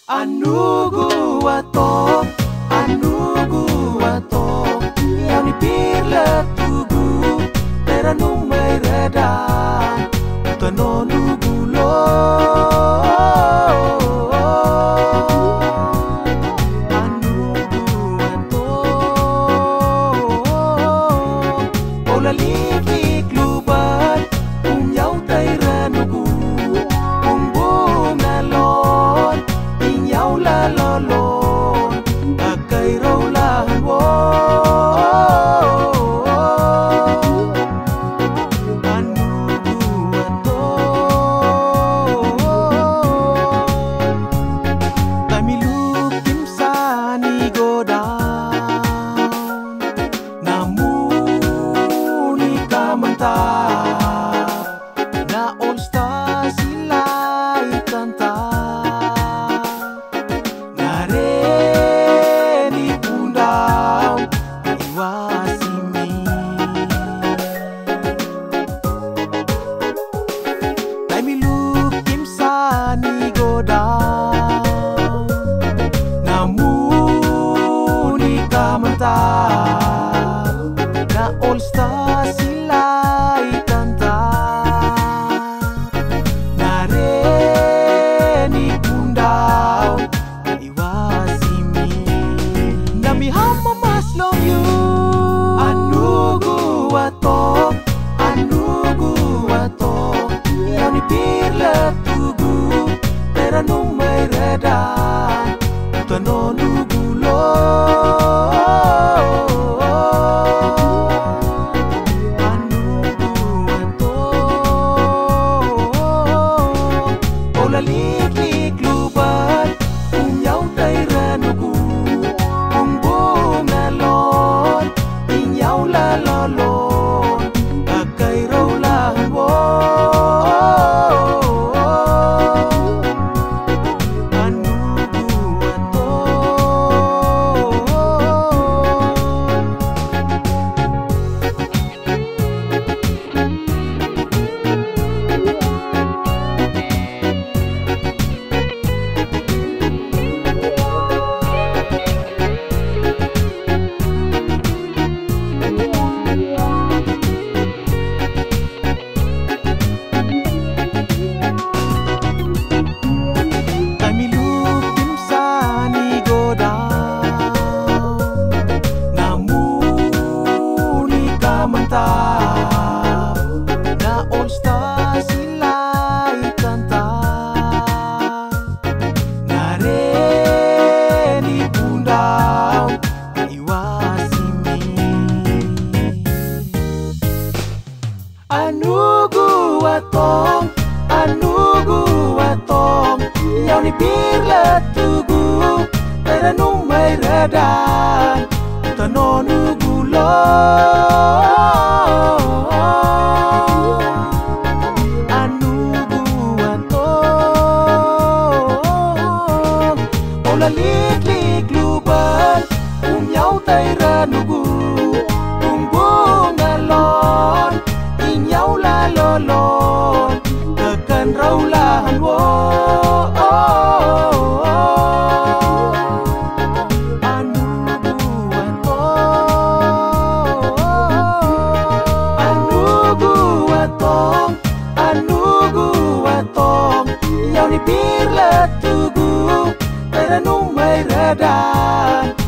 Anugu watong, yang dipir letugu, teranum mereda, tanonugu lo. Anugu watong, ola livik lubat, nhau tay ranugu, bum na lon, nhau la lon, akai rau la wo. Na all stars sila ikanta, nareni pundaw iwasimi. Tay milukim sa nigodaw, namuni kamantap, na all stars sila ikanta, nareni pundaw iwasimi. Nami hama maslong you. Anugu watong, yang dipir letugu, teranum mereda, tanonugu lo. Lik lubat, nhau tay ranugu, bum na lon, nhau la lon, akai rau la wo. Anugu mantap, na all stars sila ikanta, nareni pundaw iwasimi. Anugu watong, yang dipir letugu, teranum mereda, tanonugu lo. Anugu watong, ola lik lubat, nhau tay ranugu, bum na lon, nhau la lon, tekan rau lahan wo. Anugu watong, yang dipir letugu, teranum mereda.